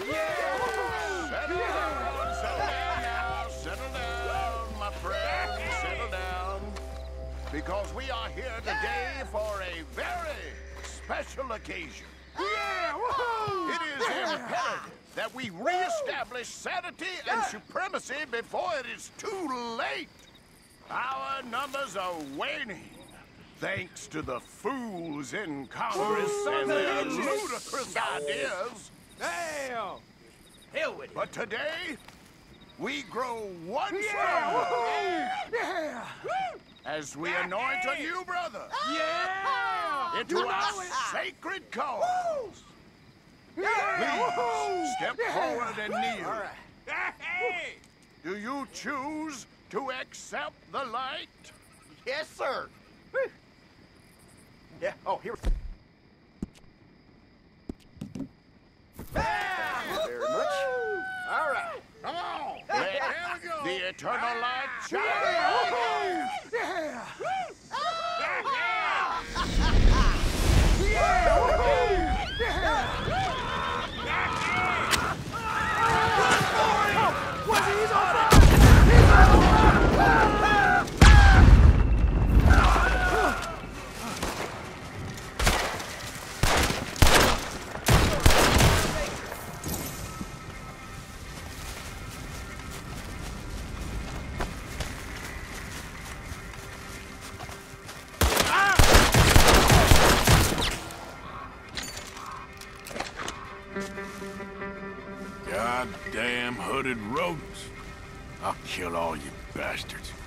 Settle down, my friend, settle down. Because we are here today for a very special occasion. It is imperative that we reestablish sanity and supremacy before it is too late. Our numbers are waning, thanks to the fools in Congress and their ludicrous ideas. Damn! Hell with it. But today, we grow one stronger as we anoint a new brother into our sacred cause. Please step forward and kneel. Do you choose to accept the light? Yes, sir. Yeah. Oh, here. Thank you very much. All right. Come on. Let the eternal light shine. Goddamn hooded rodents. I'll kill all you bastards.